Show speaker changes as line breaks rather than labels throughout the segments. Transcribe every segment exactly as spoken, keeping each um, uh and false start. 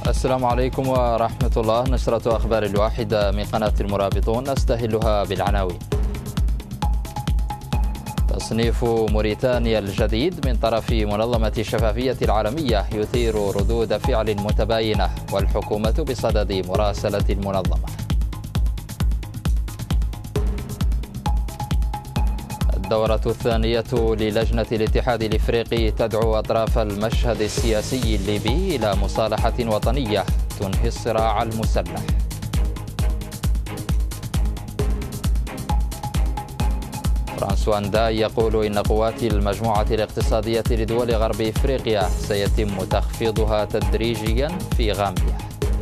السلام عليكم ورحمة الله. نشرة أخبار الواحدة من قناة المرابطون نستهلها بالعناوين. تصنيف موريتانيا الجديد من طرف منظمة الشفافية العالمية يثير ردود فعل متباينة، والحكومة بصدد مراسلة المنظمة. الدورة الثانية للجنة الاتحاد الإفريقي تدعو أطراف المشهد السياسي الليبي إلى مصالحة وطنية تنهي الصراع المسلح. فرانسوا نداي يقول إن قوات المجموعة الاقتصادية لدول غرب إفريقيا سيتم تخفيضها تدريجيا في غامبيا.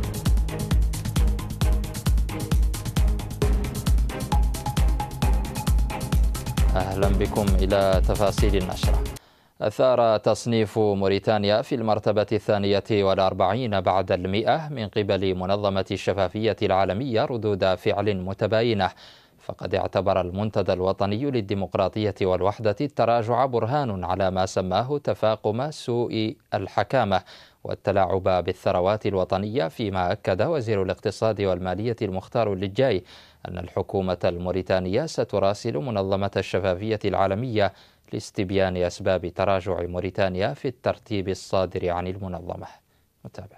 أهلا بكم إلى تفاصيل النشرة. أثار تصنيف موريتانيا في المرتبة الثانية والأربعين بعد المئة من قبل منظمة الشفافية العالمية ردود فعل متباينة، فقد اعتبر المنتدى الوطني للديمقراطية والوحدة التراجع برهان على ما سماه تفاقم سوء الحكامة والتلاعب بالثروات الوطنية، فيما أكد وزير الاقتصاد والمالية المختار اللجاي أن الحكومة الموريتانية ستراسل منظمة الشفافية العالمية لاستبيان أسباب تراجع موريتانيا في الترتيب الصادر عن المنظمة. متابع.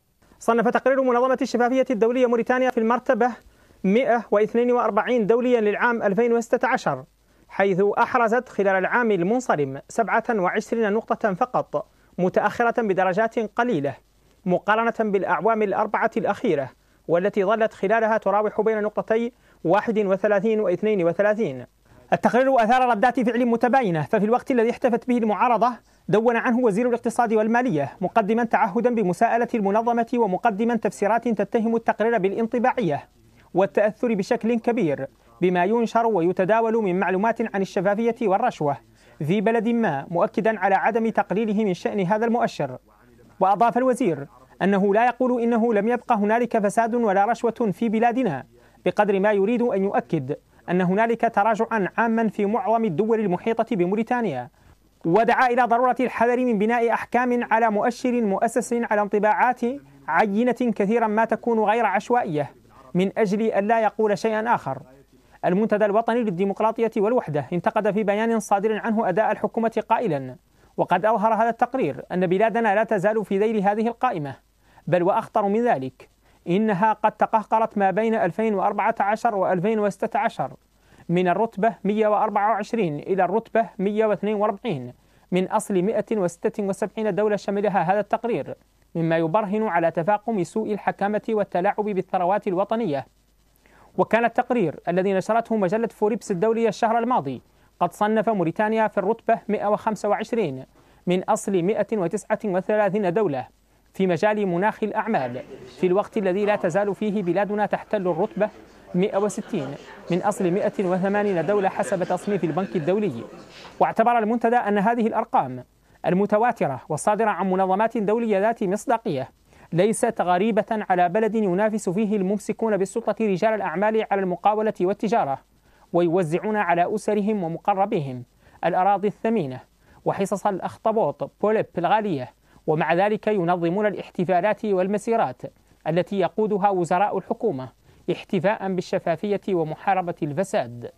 صنف تقرير منظمة الشفافية الدولية موريتانيا في المرتبة مئة واثنين وأربعين دوليا للعام ألفين وستة عشر، حيث أحرزت خلال العام المنصرم سبعة وعشرين نقطة فقط، متأخرة بدرجات قليلة مقارنة بالأعوام الأربعة الأخيرة، والتي ظلت خلالها تراوح بين نقطتي واحد وثلاثين واثنين وثلاثين. التقرير أثار ردات فعل متباينة، ففي الوقت الذي احتفت به المعارضة دون عنه وزير الاقتصاد والمالية، مقدما تعهدا بمساءلة المنظمة ومقدما تفسيرات تتهم التقرير بالانطباعية والتأثر بشكل كبير بما ينشر ويتداول من معلومات عن الشفافية والرشوة في بلد ما، مؤكدا على عدم تقليله من شأن هذا المؤشر. وأضاف الوزير أنه لا يقول إنه لم يبقى هنالك فساد ولا رشوة في بلادنا، بقدر ما يريد أن يؤكد أن هنالك تراجعا عاما في معظم الدول المحيطة بموريتانيا، ودعا إلى ضرورة الحذر من بناء أحكام على مؤشر مؤسس على انطباعات عينة كثيرا ما تكون غير عشوائية من أجل أن لا يقول شيئا آخر. المنتدى الوطني للديمقراطية والوحدة انتقد في بيان صادر عنه أداء الحكومة قائلا: وقد أظهر هذا التقرير أن بلادنا لا تزال في ذيل هذه القائمة، بل وأخطر من ذلك، إنها قد تقهقرت ما بين ألفين وأربعة عشر وألفين وستة عشر من الرتبة مئة وأربعة وعشرين إلى الرتبة مئة واثنين وأربعين من أصل مئة وستة وسبعين دولة شملها هذا التقرير، مما يبرهن على تفاقم سوء الحكامة والتلاعب بالثروات الوطنية. وكان التقرير الذي نشرته مجلة فوريبس الدولية الشهر الماضي قد صنف موريتانيا في الرتبة مئة وخمسة وعشرين من أصل مئة وتسعة وثلاثين دولة في مجال مناخ الأعمال، في الوقت الذي لا تزال فيه بلادنا تحتل الرتبة مئة وستين من أصل مئة وثمانين دولة حسب تصنيف البنك الدولي. واعتبر المنتدى أن هذه الأرقام المتواترة والصادرة عن منظمات دولية ذات مصداقية ليست غريبة على بلد ينافس فيه الممسكون بالسلطة رجال الأعمال على المقاولة والتجارة، ويوزعون على أسرهم ومقربيهم الأراضي الثمينة وحصص الأخطبوط بوليب الغالية، ومع ذلك ينظمون الاحتفالات والمسيرات التي يقودها وزراء الحكومة احتفاء بالشفافية ومحاربة الفساد.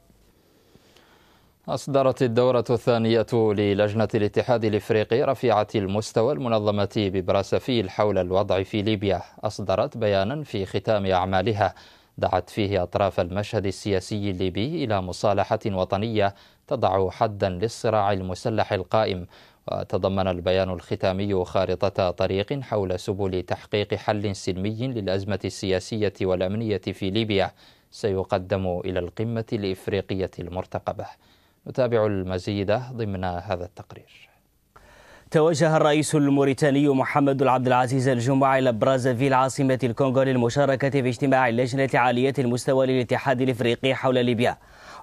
أصدرت الدورة الثانية للجنة الاتحاد الإفريقي رفيعة المستوى المنظمة ببراسفيل حول الوضع في ليبيا، أصدرت بيانا في ختام أعمالها دعت فيه أطراف المشهد السياسي الليبي إلى مصالحة وطنية تضع حدا للصراع المسلح القائم. وتضمن البيان الختامي خارطة طريق حول سبل تحقيق حل سلمي للأزمة السياسية والأمنية في ليبيا سيقدم إلى القمة الإفريقية المرتقبة. نتابع المزيد ضمن هذا التقرير.
توجه الرئيس الموريتاني محمد عبد العزيز الجمعة إلى برازافيل عاصمة الكونغو للمشاركة في اجتماع اللجنة عالية المستوى للاتحاد الإفريقي حول ليبيا.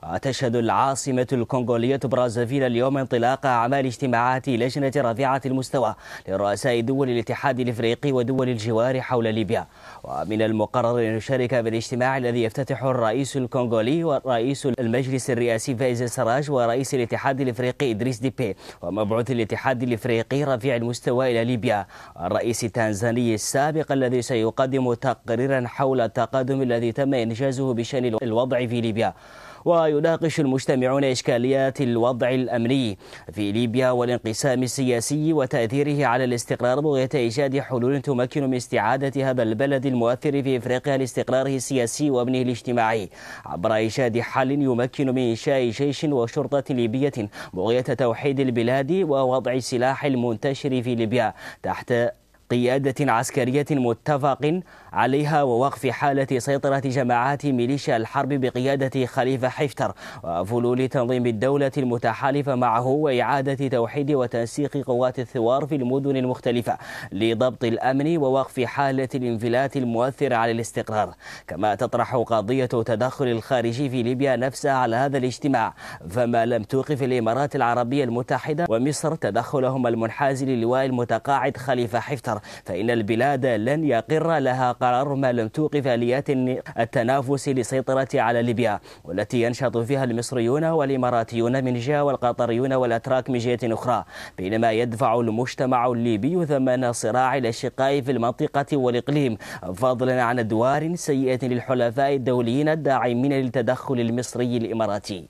وتشهد العاصمة الكونغولية برازافيل اليوم انطلاق أعمال اجتماعات لجنة رفيعة المستوى لرؤساء دول الاتحاد الإفريقي ودول الجوار حول ليبيا. ومن المقرر أن يشارك بالاجتماع الذي يفتتحه الرئيس الكونغولي ورئيس المجلس الرئاسي فايز سراج ورئيس الاتحاد الإفريقي إدريس ديبي ومبعوث الاتحاد الإفريقي رفيع المستوى إلى ليبيا، الرئيس التنزاني السابق الذي سيقدم تقريرا حول التقدم الذي تم إنجازه بشأن الوضع في ليبيا. ويناقش المجتمعون إشكاليات الوضع الأمني في ليبيا والانقسام السياسي وتأثيره على الاستقرار بغية إيجاد حلول تمكن من استعادة هذا البلد المؤثر في إفريقيا لاستقراره السياسي وأمنه الاجتماعي عبر إيجاد حل يمكن من إنشاء جيش وشرطة ليبية بغية توحيد البلاد ووضع السلاح المنتشر في ليبيا تحت قيادة عسكرية متفق عليها ووقف حالة سيطرة جماعات ميليشيا الحرب بقيادة خليفة حفتر وفلول تنظيم الدولة المتحالفة معه وإعادة توحيد وتنسيق قوات الثوار في المدن المختلفة لضبط الأمن ووقف حالة الانفلات المؤثرة على الاستقرار. كما تطرح قضية تدخل الخارجي في ليبيا نفسها على هذا الاجتماع، فما لم توقف الإمارات العربية المتحدة ومصر تدخلهم المنحاز للواء المتقاعد خليفة حفتر فإن البلاد لن يقر لها قرار ما لم توقف آليات التنافس للسيطرة على ليبيا، والتي ينشط فيها المصريون والإماراتيون من جهة والقطريون والأتراك من جهة أخرى، بينما يدفع المجتمع الليبي ثمن صراع الأشقاء في المنطقة والإقليم، فضلا عن أدوار سيئة للحلفاء الدوليين الداعمين للتدخل المصري الإماراتي.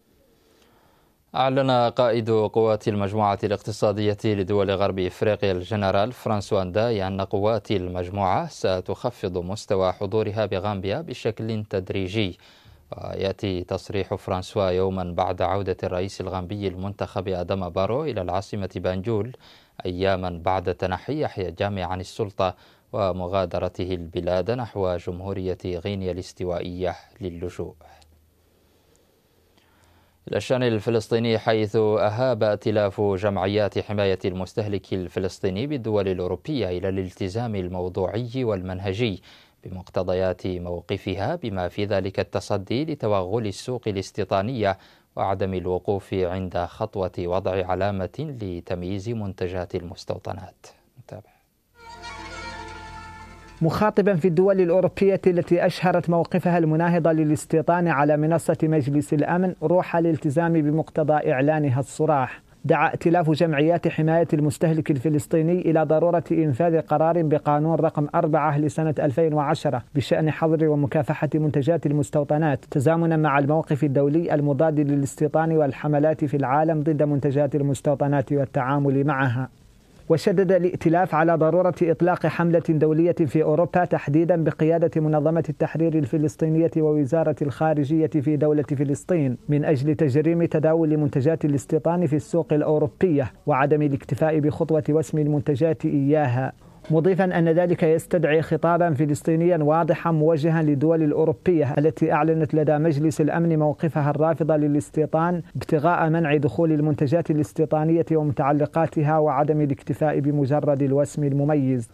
أعلن قائد قوات المجموعة الاقتصادية لدول غرب إفريقيا الجنرال فرانسوا نداي أن قوات المجموعة ستخفض مستوى حضورها بغامبيا بشكل تدريجي. ويأتي تصريح فرانسوا يوما بعد عودة الرئيس الغامبي المنتخب آدم بارو إلى العاصمة بانجول، أياما بعد تنحي يحيى جامي عن السلطة ومغادرته البلاد نحو جمهورية غينيا الاستوائية للجوء. الشأن الفلسطيني، حيث أهاب ائتلاف جمعيات حماية المستهلك الفلسطيني بالدول الأوروبية إلى الالتزام الموضوعي والمنهجي بمقتضيات موقفها، بما في ذلك التصدي لتوغل السوق الاستيطانية وعدم الوقوف عند خطوة وضع علامة لتمييز منتجات المستوطنات. نتابع.
مخاطبا في الدول الأوروبية التي أشهرت موقفها المناهض للاستيطان على منصة مجلس الأمن روح الالتزام بمقتضى إعلانها الصراح، دعا ائتلاف جمعيات حماية المستهلك الفلسطيني إلى ضرورة إنفاذ قرار بقانون رقم أربعة لسنة ألفين وعشرة بشأن حظر ومكافحة منتجات المستوطنات، تزامنا مع الموقف الدولي المضاد للاستيطان والحملات في العالم ضد منتجات المستوطنات والتعامل معها. وشدد الائتلاف على ضرورة إطلاق حملة دولية في أوروبا تحديدا بقيادة منظمة التحرير الفلسطينية ووزارة الخارجية في دولة فلسطين من أجل تجريم تداول منتجات الاستيطان في السوق الأوروبية وعدم الاكتفاء بخطوة وسم المنتجات إياها، مضيفا أن ذلك يستدعي خطابا فلسطينيا واضحا موجها للدول الأوروبية التي أعلنت لدى مجلس الأمن موقفها الرافض للاستيطان ابتغاء منع دخول المنتجات الاستيطانية ومتعلقاتها وعدم الاكتفاء بمجرد الوسم المميز.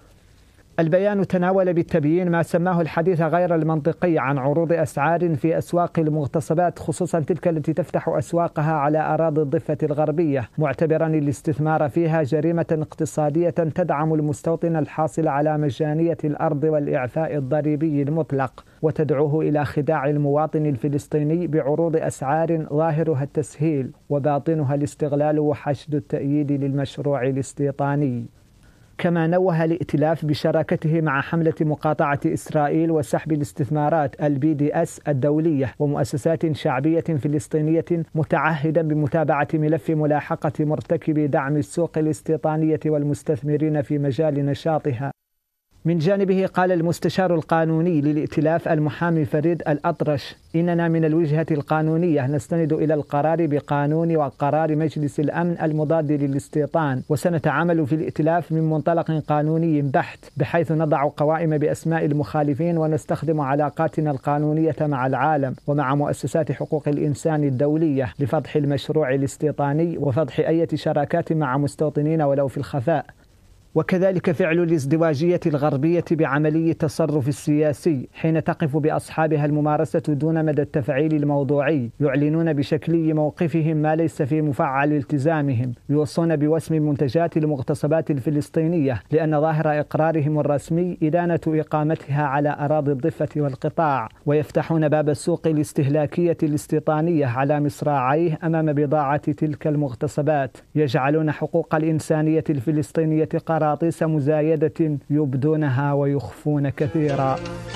البيان تناول بالتبيين ما سماه الحديث غير المنطقي عن عروض أسعار في أسواق المغتصبات، خصوصا تلك التي تفتح أسواقها على أراضي الضفة الغربية، معتبرا الاستثمار فيها جريمة اقتصادية تدعم المستوطن الحاصل على مجانية الأرض والإعفاء الضريبي المطلق، وتدعوه إلى خداع المواطن الفلسطيني بعروض أسعار ظاهرها التسهيل وباطنها الاستغلال وحشد التأييد للمشروع الاستيطاني. كما نوه الائتلاف بشراكته مع حملة مقاطعة إسرائيل وسحب الاستثمارات البي دي اس الدولية ومؤسسات شعبية فلسطينية، متعهدا بمتابعة ملف ملاحقة مرتكبي دعم السوق الاستيطانية والمستثمرين في مجال نشاطها. من جانبه قال المستشار القانوني للائتلاف المحامي فريد الأطرش: إننا من الوجهة القانونية نستند إلى القرار بقانون وقرار مجلس الأمن المضاد للاستيطان، وسنتعامل في الائتلاف من منطلق قانوني بحت، بحيث نضع قوائم بأسماء المخالفين ونستخدم علاقاتنا القانونية مع العالم ومع مؤسسات حقوق الإنسان الدولية لفضح المشروع الاستيطاني وفضح أي شراكات مع مستوطنين ولو في الخفاء.
وكذلك فعل الازدواجية الغربية بعملية التصرف السياسي حين تقف بأصحابها الممارسة دون مدى التفعيل الموضوعي، يعلنون بشكلي موقفهم ما ليس في مفعل التزامهم، يوصون بوسم منتجات المغتصبات الفلسطينية لأن ظاهر إقرارهم الرسمي إدانة إقامتها على أراضي الضفة والقطاع، ويفتحون باب السوق الاستهلاكية الاستيطانية على مصراعيه أمام بضاعة تلك المغتصبات، يجعلون حقوق الإنسانية الفلسطينية قراطيس مزايدة يبدونها ويخفون كثيرا.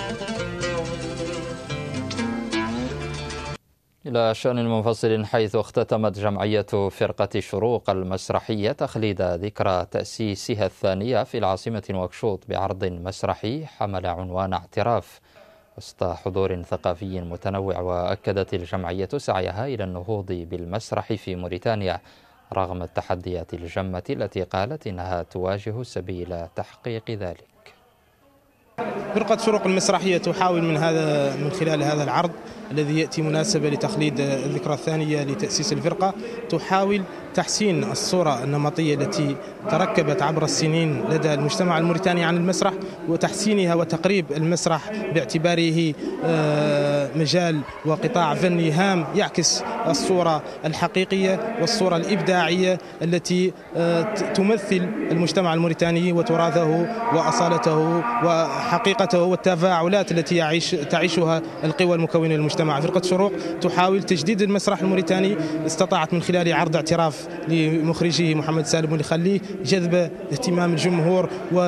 إلى شأن منفصل، حيث اختتمت جمعية فرقة شروق المسرحية تخليد ذكرى تأسيسها الثانية في العاصمة نواكشوط بعرض مسرحي حمل عنوان اعتراف وسط حضور ثقافي متنوع. وأكدت الجمعية سعيها إلى النهوض بالمسرح في موريتانيا رغم التحديات الجمة التي قالت إنها تواجه سبيل تحقيق ذلك.
فرقة شروق المسرحية تحاول من هذا من خلال هذا العرض الذي يأتي مناسبة لتخليد الذكرى الثانية لتأسيس الفرقة، تحاول تحسين الصورة النمطية التي تركبت عبر السنين لدى المجتمع الموريتاني عن المسرح، وتحسينها وتقريب المسرح باعتباره مجال وقطاع فني هام يعكس الصورة الحقيقية والصورة الإبداعية التي تمثل المجتمع الموريتاني وتراثه وأصالته وحقيقته والتفاعلات التي يعيش تعيشها القوى المكونة للمجتمع. فرقة شروق تحاول تجديد المسرح الموريتاني، استطاعت من خلال عرض اعتراف لمخرجه محمد سالم واللي يخليه جذب اهتمام الجمهور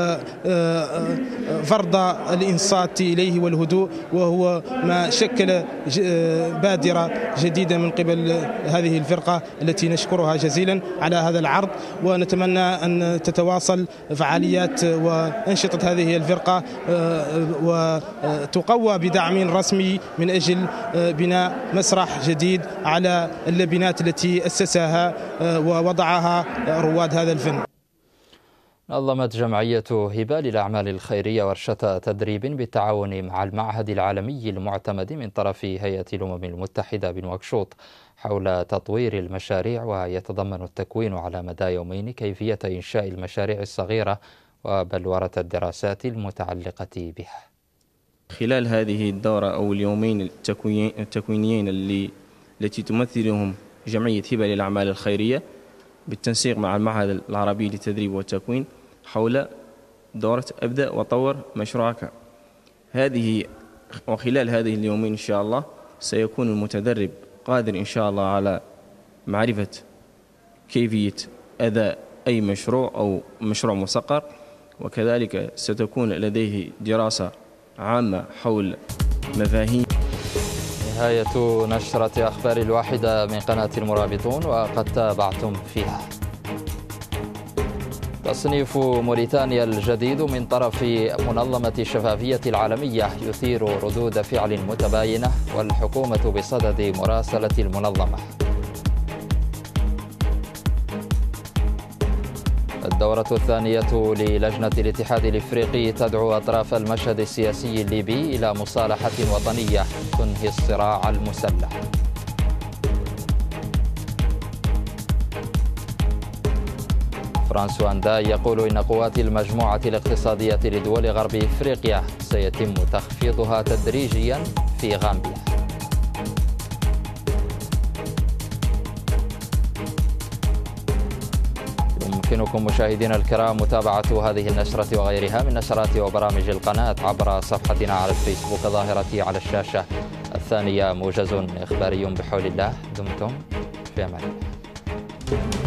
وفرض الإنصات إليه والهدوء، وهو ما شكل بادرة جديدة من قبل هذه الفرقة التي نشكرها جزيلا على هذا العرض، ونتمنى أن تتواصل فعاليات وأنشطة هذه الفرقة وتقوى بدعم رسمي من أجل بناء مسرح جديد على اللبنات التي أسسها ووضعها رواد هذا الفن.
نظمت جمعية هبة للأعمال الخيرية ورشة تدريب بالتعاون مع المعهد العالمي المعتمد من طرف هيئة الأمم المتحدة بنواكشوط حول تطوير المشاريع، ويتضمن التكوين على مدى يومين كيفية إنشاء المشاريع الصغيرة وبلورة الدراسات المتعلقة بها.
خلال هذه الدورة أو اليومين التكوينيين اللي التي تمثلهم جمعية هبة للأعمال الخيرية بالتنسيق مع المعهد العربي للتدريب والتكوين حول دورة أبدأ وطور مشروعك. هذه وخلال هذه اليومين إن شاء الله سيكون المتدرب قادر إن شاء الله على معرفة كيفية أداء أي مشروع أو مشروع مسقر، وكذلك ستكون لديه دراسة عامة حول مفاهيم.
نهاية نشرة أخبار الواحدة من قناة المرابطون، وقد تابعتم فيها: تصنيف موريتانيا الجديد من طرف منظمة الشفافية العالمية يثير ردود فعل متباينة، والحكومة بصدد مراسلة المنظمة. الدورة الثانية للجنة الاتحاد الإفريقي تدعو أطراف المشهد السياسي الليبي إلى مصالحة وطنية تنهي الصراع المسلح. فرانسوا أنداي يقول إن قوات المجموعة الاقتصادية لدول غرب إفريقيا سيتم تخفيضها تدريجيا في غامبيا. يمكنكم مشاهدينا الكرام متابعة هذه النشرة وغيرها من نشرات وبرامج القناة عبر صفحتنا على الفيسبوك ظاهرة على الشاشة. الثانية موجز إخباري بحول الله. دمتم في أمان الله.